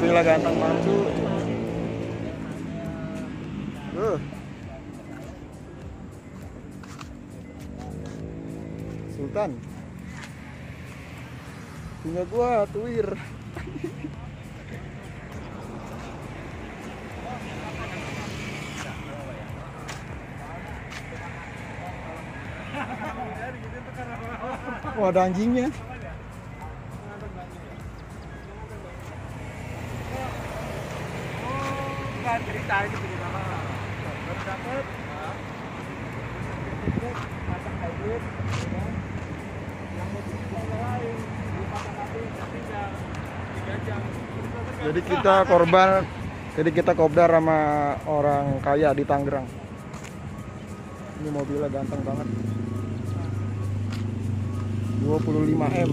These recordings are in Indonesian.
mobilnya ganteng banget. Sultan. Punya gua Tuir. Wah, ada anjingnya. Jadi kita kopdar sama orang kaya di Tangerang. Ini mobilnya ganteng banget. 25M.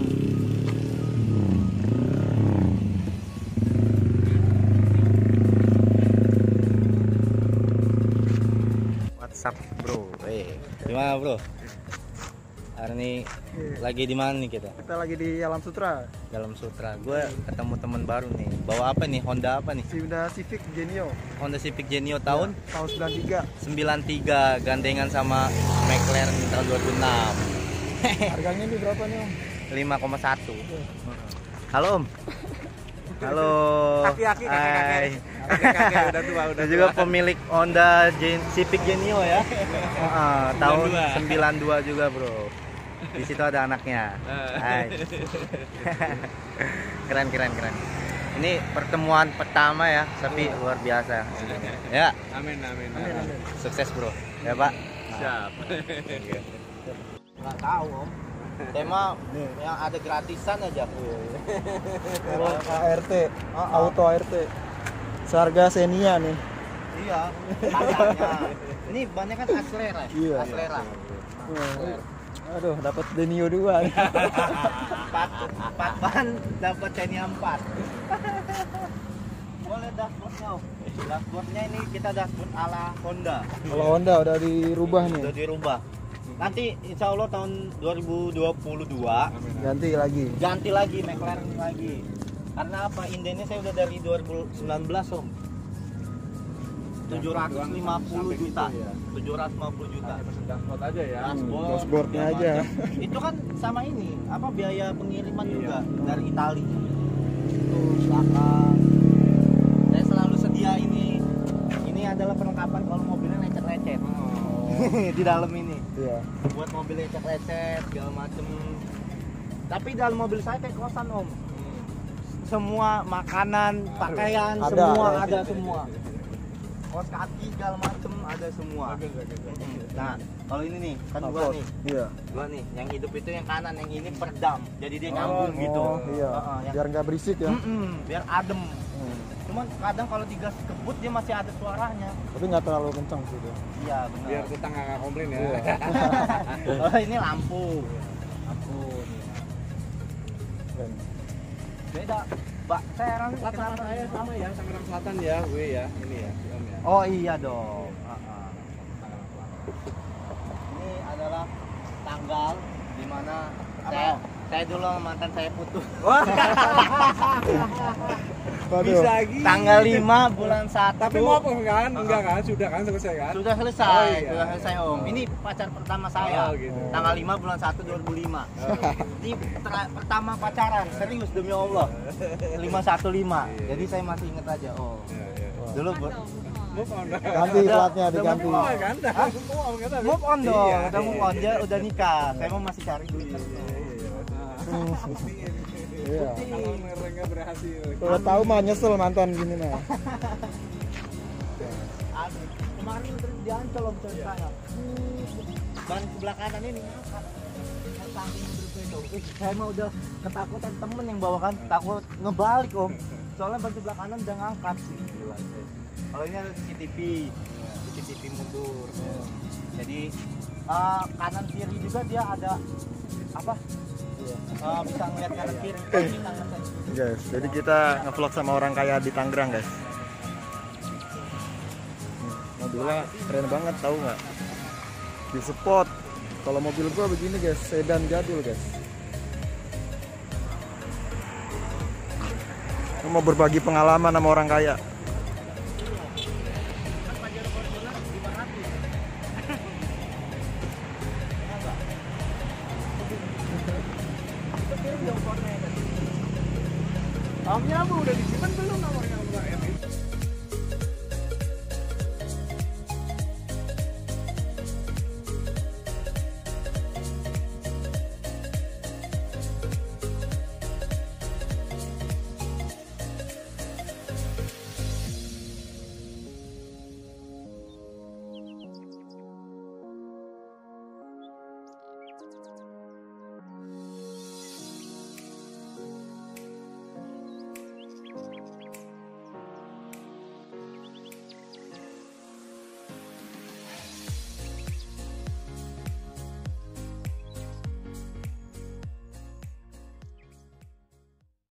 WhatsApp bro, gimana bro? Hari ini lagi di mana nih kita? Kita lagi di Alam Sutra. Dalam Sutra. Gue ketemu teman baru nih. Bawa apa nih? Honda apa nih? Honda Civic Genio. Honda Civic Genio tahun? Ya, tahun 93. 93 gandengan sama McLaren tahun 2006. Harganya ini berapa nih Om? 5,1. Halo Om. Halo. Kaki-kaki Hai. udah tua, udah juga tua. pemilik Honda Civic Genio ya. Tahun 92 juga bro. Di situ ada anaknya. Hai. Keren. Ini pertemuan pertama ya, tapi luar biasa. Ya. Amin. Sukses bro. Ya Pak. Siap. Nggak tahu Om. Tema yang ada gratisan aja. ART, auto ART. Seharga Xenia nih. Iya. Harganya. Ini banyak kan Acelera. Iya. Acelera. Aduh, dapat Genio 2 nih. 4 ban dapat Xenia 4. Boleh dashboardnya Om. Dashboardnya ini kita dashboard ala Honda. Kalau Honda udah dirubah nih. Udah dirubah. Nanti insya Allah tahun 2022 ganti lagi McLaren lagi. Karena apa? Indennya saya udah dari 2019 Om. 750 juta. 750 juta. Dashboard aja ya. dashboardnya aja. Itu kan sama ini, apa biaya pengiriman juga dari Itali. Tuh belakang. Saya selalu sedia ini. Ini adalah perlengkapan kalau mobilnya lecet-lecet. Di dalam ini. Iya. Buat mobil lecet-lecet segala macem. Tapi dalam mobil saya kayak kosan Om. Semua makanan, pakaian, semua ada semua. Kaos kaki segala macem ada semua. Nah, kalau ini nih, kan dua nih. Iya. Dua nih, yang hidup itu yang kanan, yang ini peredam. Jadi dia nyambung gitu. Iya. Biar nggak berisik ya. Biar adem. Cuman kadang kalau digas kebut dia masih ada suaranya. Tapi nggak terlalu kencang sih itu. Iya, benar. Biar tetangga nggak komplain ya. Oh, ini lampu. Keren. Beda. Mbak, saya heran Plat sama saya sama ya, Tangerang Selatan ya, gue ya. Ini ya, Om ya. Oh iya dong. Ini adalah tanggal di mana saya dulu sama mantan saya putus. Bisa gitu. Tanggal 5 bulan 1. Tapi mau apa kan? Enggak kan? Sudah kan selesai kan? Sudah selesai. Oh, iya. Sudah selesai Om. Ini pacar pertama saya. Oh, gitu. Tanggal 5 bulan 1 2005. Ini pertama pacaran, serius demi Allah. 515. Jadi saya masih ingat aja. Oh. Dulu buat Move on. Ganti platnya diganti. Move on kan? Move on dong. Udah move on, dia udah nikah. Saya mau masih cari duit. Iya. Kalau mereka berhasil. Udah tahu mah nyesel mantan gini mah. Kemarin terus diancol Om saya. Ban sebelah kanan ini ngangkat. Saya mah udah ketakutan temen yang bawa kan, takut ngebalik Om. Soalnya ban sebelah kanan udah ngangkat sih. Kalau ini ada CCTV mundur. Jadi kanan kiri juga dia ada apa? Bisa ngeliat kanan kiri. Guys, jadi kita ngevlog sama orang kaya di Tangerang guys. Mobilnya keren banget, tahu nggak? Di spot. Kalau mobil gua begini guys, sedan jadul guys. Mau berbagi pengalaman sama orang kaya. Amnya udah disimpan belum nomornya Mbak Emi?